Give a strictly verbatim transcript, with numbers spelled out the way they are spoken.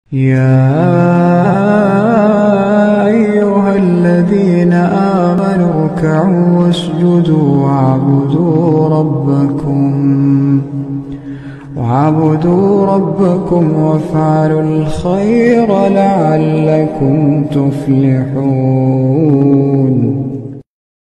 يا أيها الذين آمنوا اركعوا واسجدوا واعبدوا ربكم واعبدوا ربكم وافعلوا الخير لعلكم تفلحون.